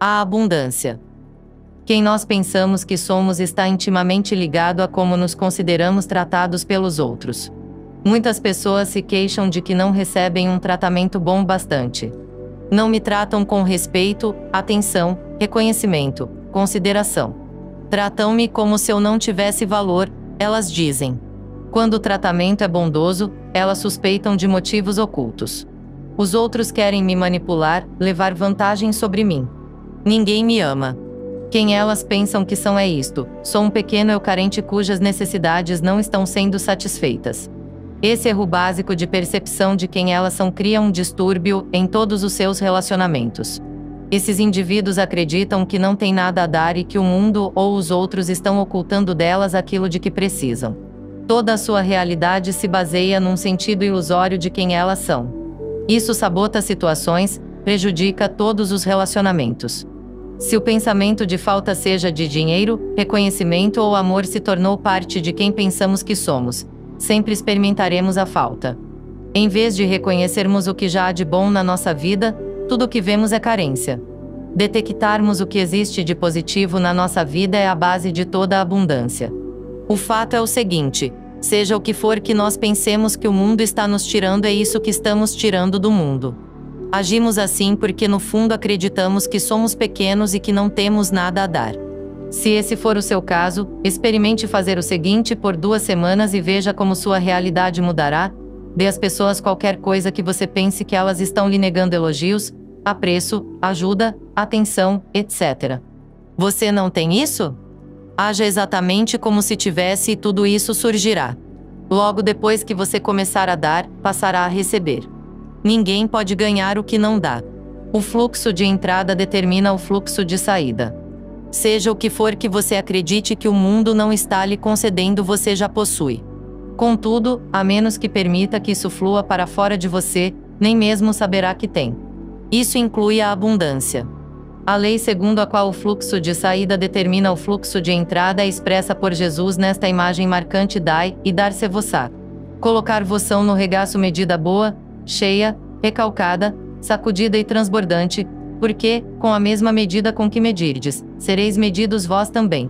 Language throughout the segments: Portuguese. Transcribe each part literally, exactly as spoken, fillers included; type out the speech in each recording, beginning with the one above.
A abundância. Quem nós pensamos que somos está intimamente ligado a como nos consideramos tratados pelos outros. Muitas pessoas se queixam de que não recebem um tratamento bom bastante. Não me tratam com respeito, atenção, reconhecimento, consideração. Tratam-me como se eu não tivesse valor, elas dizem. Quando o tratamento é bondoso, elas suspeitam de motivos ocultos. Os outros querem me manipular, levar vantagem sobre mim. Ninguém me ama. Quem elas pensam que são é isto: sou um pequeno eu carente cujas necessidades não estão sendo satisfeitas. Esse erro básico de percepção de quem elas são cria um distúrbio em todos os seus relacionamentos. Esses indivíduos acreditam que não têm nada a dar e que o mundo ou os outros estão ocultando delas aquilo de que precisam. Toda a sua realidade se baseia num sentido ilusório de quem elas são. Isso sabota situações, prejudica todos os relacionamentos. Se o pensamento de falta seja de dinheiro, reconhecimento ou amor se tornou parte de quem pensamos que somos, sempre experimentaremos a falta. Em vez de reconhecermos o que já há de bom na nossa vida, tudo o que vemos é carência. Detectarmos o que existe de positivo na nossa vida é a base de toda a abundância. O fato é o seguinte: seja o que for que nós pensemos que o mundo está nos tirando, é isso que estamos tirando do mundo. Agimos assim porque no fundo acreditamos que somos pequenos e que não temos nada a dar. Se esse for o seu caso, experimente fazer o seguinte por duas semanas e veja como sua realidade mudará. Dê às pessoas qualquer coisa que você pense que elas estão lhe negando: elogios, apreço, ajuda, atenção, etcétera. Você não tem isso? Haja exatamente como se tivesse e tudo isso surgirá. Logo depois que você começar a dar, passará a receber. Ninguém pode ganhar o que não dá. O fluxo de entrada determina o fluxo de saída. Seja o que for que você acredite que o mundo não está lhe concedendo, você já possui. Contudo, a menos que permita que isso flua para fora de você, nem mesmo saberá que tem. Isso inclui a abundância. A lei segundo a qual o fluxo de saída determina o fluxo de entrada é expressa por Jesus nesta imagem marcante: dai, e dar-se-vos-á. Colocar-vos-ão no regaço medida boa, cheia, recalcada, sacudida e transbordante, porque, com a mesma medida com que medirdes, sereis medidos vós também.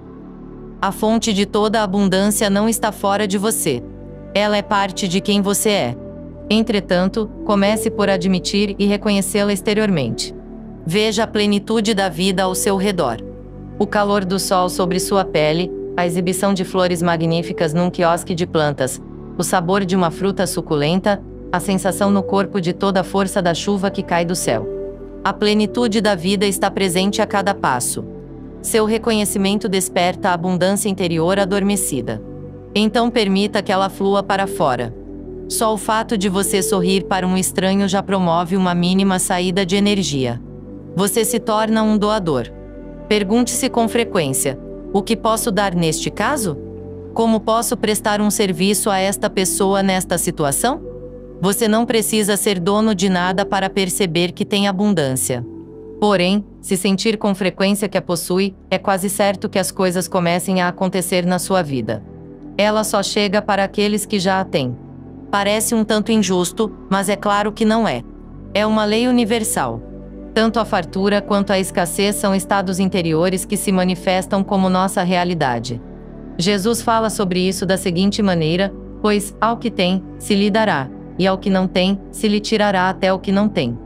A fonte de toda a abundância não está fora de você. Ela é parte de quem você é. Entretanto, comece por admitir e reconhecê-la exteriormente. Veja a plenitude da vida ao seu redor. O calor do sol sobre sua pele, a exibição de flores magníficas num quiosque de plantas, o sabor de uma fruta suculenta, a sensação no corpo de toda a força da chuva que cai do céu. A plenitude da vida está presente a cada passo. Seu reconhecimento desperta a abundância interior adormecida. Então permita que ela flua para fora. Só o fato de você sorrir para um estranho já promove uma mínima saída de energia. Você se torna um doador. Pergunte-se com frequência: o que posso dar neste caso? Como posso prestar um serviço a esta pessoa nesta situação? Você não precisa ser dono de nada para perceber que tem abundância. Porém, se sentir com frequência que a possui, é quase certo que as coisas comecem a acontecer na sua vida. Ela só chega para aqueles que já a têm. Parece um tanto injusto, mas é claro que não é. É uma lei universal. Tanto a fartura quanto a escassez são estados interiores que se manifestam como nossa realidade. Jesus fala sobre isso da seguinte maneira: pois, ao que tem, se lhe dará, e ao que não tem, se lhe tirará até o que não tem.